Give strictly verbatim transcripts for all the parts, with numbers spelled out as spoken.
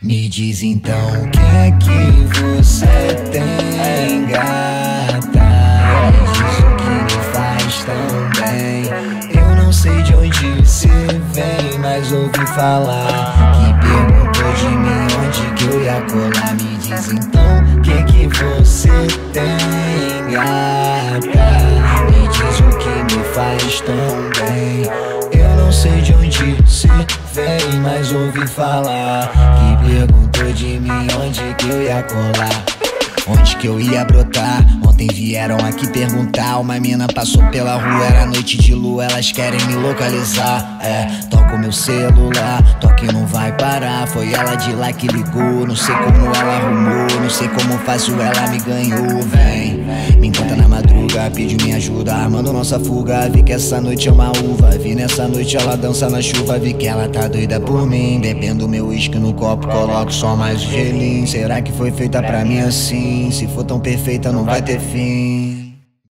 Me diz então o que é que você tem, gata. Me diz o que me faz tão bem. Eu não sei de onde você vem, mas ouvi falar que perguntou de mim onde que eu ia colar. Me diz então o que é que você tem, gata. Me diz o que me faz tão bem. Eu não sei de onde você vem, mas ouvi falar que perguntou de mim onde que eu ia colar, onde que eu ia brotar. Ontem vieram aqui perguntar, uma mina passou pela rua, era noite de lua, elas querem me localizar. É, toca o meu celular, toque não vai parar. Foi ela de lá que ligou, não sei como ela arrumou, não sei como fácil ela me ganhou. Vem, me encanta na madruga, pediu minha ajuda, armando nossa fuga. Vi que essa noite é uma uva, vi nessa noite ela dança na chuva. Vi que ela tá doida por mim, bebendo meu uísque no copo, coloco só mais gelinho. Será que foi feita pra mim assim? Se for tão perfeita não vai ter fim.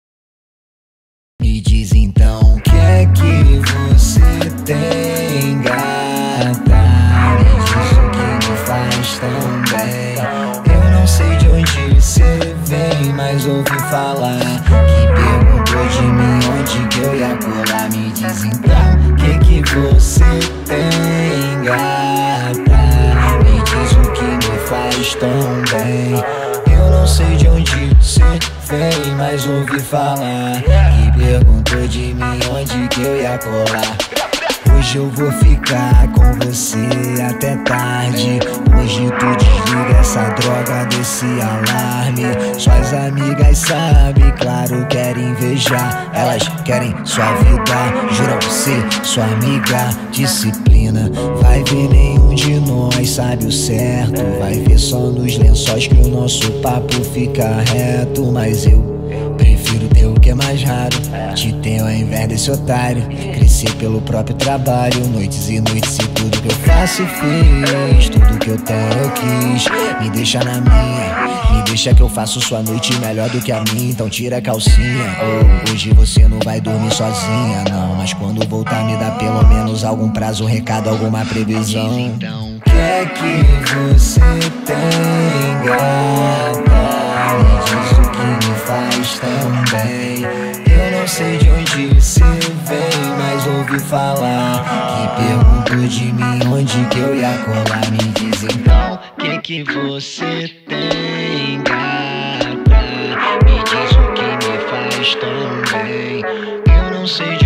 Me diz então o que é que você tem, gata. Me diz o que me faz tão bem. Eu não sei de onde você vem, mas ouvi falar que perguntou de mim onde que eu ia colar. Me diz então o que que você tem, gata. Me diz o que me faz tão bem. Eu não sei de onde você vem, mas ouvi falar que perguntou de mim onde que eu ia colar. Hoje eu vou ficar com você até tarde. Hoje tu desliga essa droga desse alarme. Suas amigas sabem, claro, querem invejar. Elas querem sua vida, juram ser sua amiga. Disciplina, vai ver nenhum de nós sabe o certo. Vai ver só nos lençóis que o nosso papo fica reto. Mas eu prefiro ter o que é mais raro, te ter ao invés desse otário. Crescer pelo próprio trabalho, noites e noites e tudo que eu faço e fiz. Tudo que eu tenho eu quis, me deixa na minha. Me deixa que eu faço sua noite melhor do que a minha. Então tira a calcinha, oh, hoje você não vai dormir sozinha, não. Mas quando voltar me dá pelo menos algum prazo, um recado, alguma previsão. Então o que é que você tem, gata? Me diz o que me faz tão bem. Eu não sei de onde você vem, mas ouvi falar que perguntou de mim onde que eu ia colar. Me diz então o que que você tem, gata. Me diz o que me faz tão bem. Eu não sei de